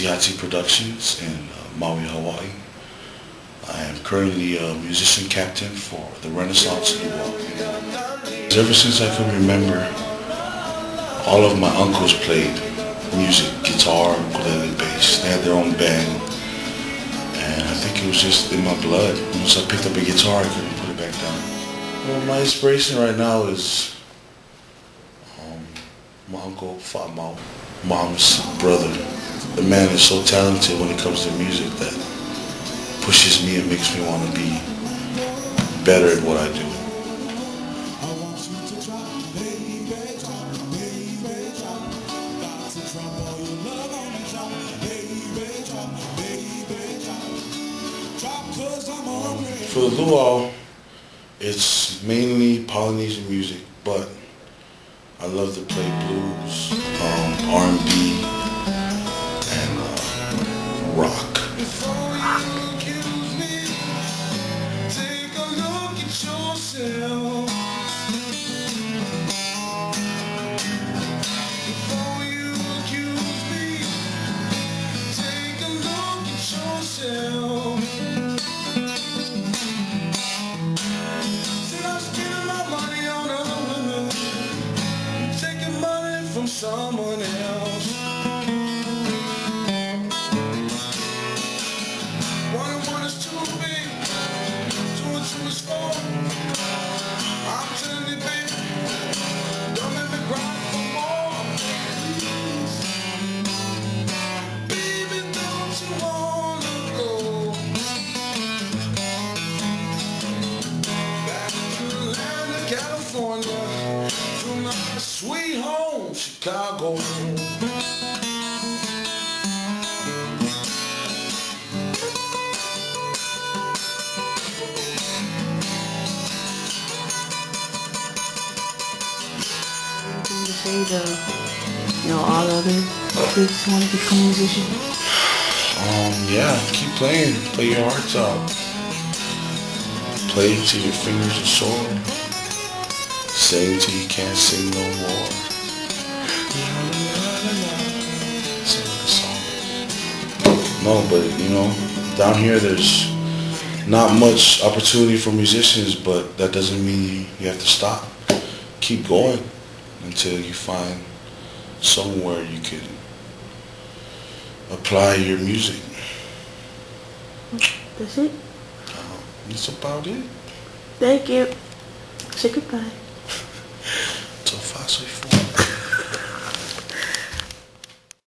Tiati Productions in Maui, Hawaii. I am currently a musician captain for the Renaissance Luau. Ever since I can remember, all of my uncles played music, guitar, ukulele, bass. They had their own band, and I think it was just in my blood. Once I picked up a guitar, I couldn't put it back down. Well, my inspiration right now is my uncle Fatma, mom's brother. The man is so talented when it comes to music that pushes me and makes me want to be better at what I do. For the luau, it's mainly Polynesian music, but I love to play blues, R&B, and rock. Someone else. One and one is too big, two and two is four. I'm telling you, baby, don't let me cry for more. Baby, don't you wanna go back to the land of California, to my sweet home, Chicago. To say all the other kids want to become musicians? Yeah, keep playing. Play your hearts out. Play till your fingers are sore. Sing till you can't sing no more. Sing like a song. No, but down here there's not much opportunity for musicians, but that doesn't mean you have to stop. Keep going until you find somewhere you can apply your music. That's it? That's about it. Thank you. Say goodbye.